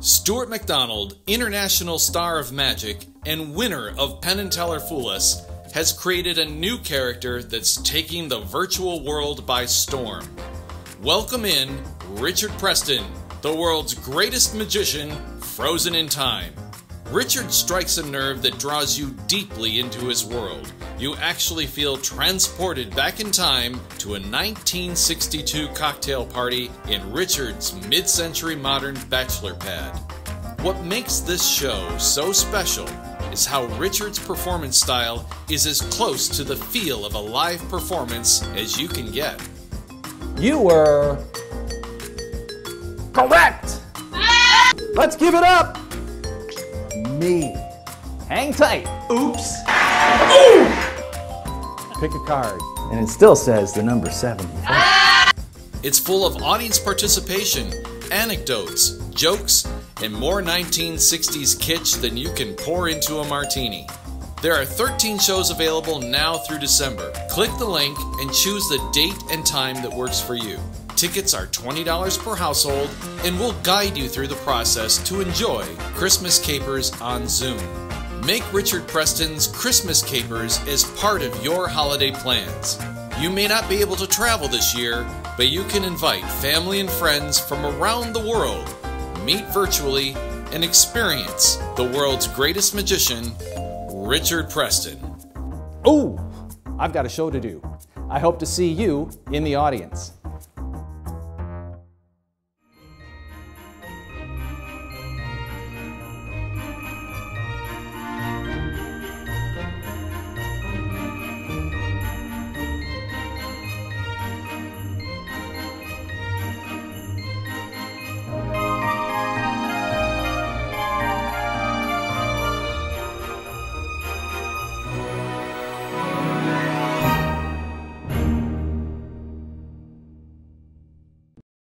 Stuart McDonald, international star of magic and winner of Penn and Teller Fool Us, has created a new character that's taking the virtual world by storm. Welcome in Richard Preston, the world's greatest magician, frozen in time. Richard strikes a nerve that draws you deeply into his world. You actually feel transported back in time to a 1962 cocktail party in Richard's mid-century modern bachelor pad. What makes this show so special is how Richard's performance style is as close to the feel of a live performance as you can get. You were correct! Let's give it up! Me. Hang tight. Oops. Ooh! Pick a card. And it still says the number 70. It's full of audience participation, anecdotes, jokes, and more 1960s kitsch than you can pour into a martini. There are 13 shows available now through December. Click the link and choose the date and time that works for you. Tickets are $20 per household, and we'll guide you through the process to enjoy Christmas Capers on Zoom. Make Richard Preston's Christmas Capers as part of your holiday plans. You may not be able to travel this year, but you can invite family and friends from around the world, meet virtually, and experience the world's greatest magician, Richard Preston. Oh, I've got a show to do. I hope to see you in the audience.